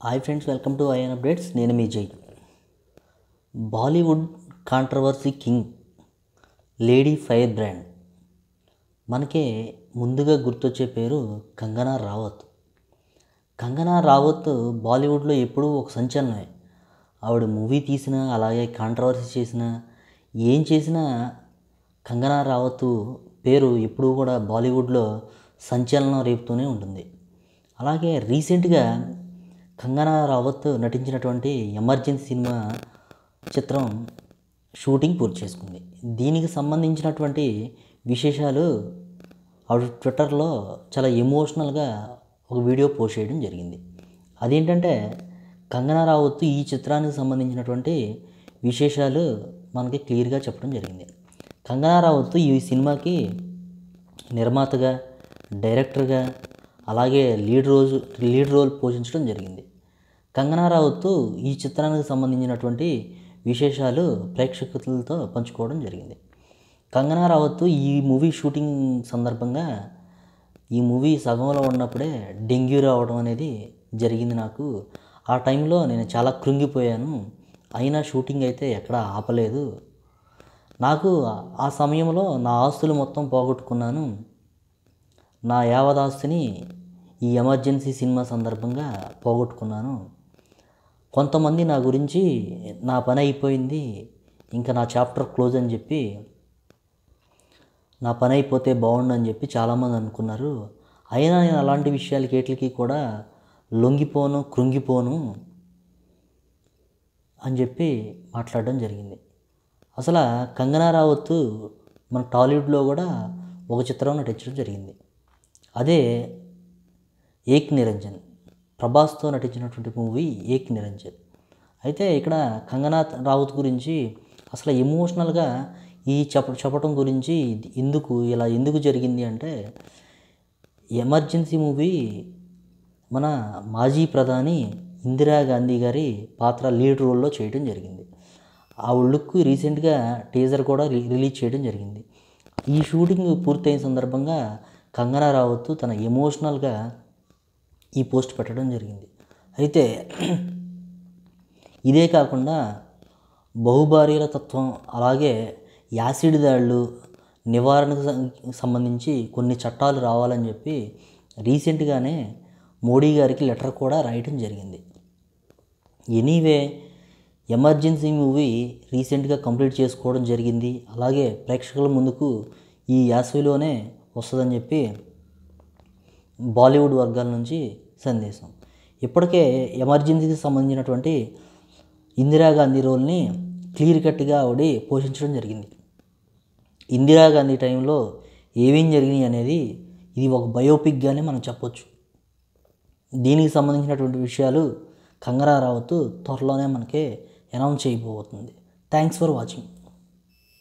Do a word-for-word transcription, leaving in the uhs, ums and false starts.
Hi friends, welcome to IN updates. నేను మీ Jai. Bollywood controversy king lady fire brand మనకే ముందుగా గుర్తొచ్చే పేరు కంగనా రావత్. కంగనా రావత్ బాలీవుడ్లో ఎప్పుడూ ఒక సంచలనమే. ఆవిడ మూవీ తీసినా, అలాగే కాంట్రవర్సీ చేసినా, ఏం చేసినా కంగనా రావత్ పేరు ఎప్పుడూ కూడా బాలీవుడ్లో సంచలనం రేపుతూనే ఉంటుంది. అలాగే రీసెంట్గా కంగనా రావత్ నటించినటువంటి ఎమర్జెన్సీ సినిమా చిత్రం షూటింగ్ పూర్తి చేసుకుంది. దీనికి సంబంధించినటువంటి విశేషాలు ఆవిడ ట్విట్టర్లో చాలా ఎమోషనల్గా ఒక వీడియో పోస్ట్ చేయడం జరిగింది. అదేంటంటే కంగనా రావత్ ఈ చిత్రానికి సంబంధించినటువంటి విశేషాలు మనకి క్లియర్గా చెప్పడం జరిగింది. కంగనా రావత్ ఈ సినిమాకి నిర్మాతగా, డైరెక్టర్గా, అలాగే లీడ్ రోజు లీడ్ రోల్ పోషించడం జరిగింది. కంగనా రావత్ ఈ చిత్రానికి సంబంధించినటువంటి విశేషాలు ప్రేక్షకులతో పంచుకోవడం జరిగింది. కంగనా రావత్ ఈ మూవీ షూటింగ్ సందర్భంగా ఈ మూవీ సగంలో ఉన్నప్పుడే డెంగ్యూ రావడం అనేది జరిగింది. నాకు ఆ టైంలో నేను చాలా కృంగిపోయాను. అయినా షూటింగ్ అయితే ఎక్కడా ఆపలేదు. నాకు ఆ సమయంలో నా ఆస్తులు మొత్తం పోగొట్టుకున్నాను. నా యావదాస్తిని ఈ ఎమర్జెన్సీ సినిమా సందర్భంగా పోగొట్టుకున్నాను. కొంతమంది నా గురించి నా పని అయిపోయింది, ఇంకా నా చాప్టర్ క్లోజ్ అని చెప్పి, నా పని అయిపోతే బాగుండని చెప్పి చాలామంది అనుకున్నారు. అయినా నేను అలాంటి విషయాలకి ఏట్లకి కూడా లొంగిపోను, కృంగిపోను అని చెప్పి మాట్లాడడం జరిగింది. అసలు కంగనా రావత్ మన టాలీవుడ్లో కూడా ఒక చిత్రం నటించడం జరిగింది. అదే ఏక్ నిరంజన్, ప్రభాస్తో నటించినటువంటి మూవీ ఏక్ నిరంజన్. అయితే ఇక్కడ కంగనా రావత్ గురించి అసలు ఎమోషనల్గా ఈ చెప్ప చెప్పడం గురించి ఎందుకు ఇలా ఎందుకు జరిగింది అంటే, ఎమర్జెన్సీ మూవీ మన మాజీ ప్రధాని ఇందిరాగాంధీ గారి పాత్ర లీడ్ రోల్లో చేయడం జరిగింది. ఆ లుక్ రీసెంట్గా టీజర్ కూడా రిలీజ్ చేయడం జరిగింది. ఈ షూటింగ్ పూర్తయిన సందర్భంగా కంగనా రావత్ తన ఎమోషనల్గా ఈ పోస్ట్ పెట్టడం జరిగింది. అయితే ఇదే కాకుండా బహుభార్యల తత్వం, అలాగే యాసిడ్ దాడులు నివారణకు సంబంధించి కొన్ని చట్టాలు రావాలని చెప్పి రీసెంట్గానే మోడీ గారికి లెటర్ కూడా రాయటం జరిగింది. ఎనీవే ఎమర్జెన్సీ మూవీ రీసెంట్గా కంప్లీట్ చేసుకోవడం జరిగింది. అలాగే ప్రేక్షకుల ముందుకు ఈ యాసవిలోనే వస్తుందని చెప్పి బాలీవుడ్ వర్గాల నుంచి సందేశం. ఇప్పటికే ఎమర్జెన్సీకి సంబంధించినటువంటి ఇందిరాగాంధీ రోల్ని క్లియర్ కట్గా ఆవిడ పోషించడం జరిగింది. ఇందిరాగాంధీ టైంలో ఏమేం జరిగినాయి అనేది ఇది ఒక బయోపిక్గానే మనం చెప్పొచ్చు. దీనికి సంబంధించినటువంటి విషయాలు కంగనా రావత్ త్వరలోనే మనకి అనౌన్స్ చేయబోతుంది. Thanks for watching.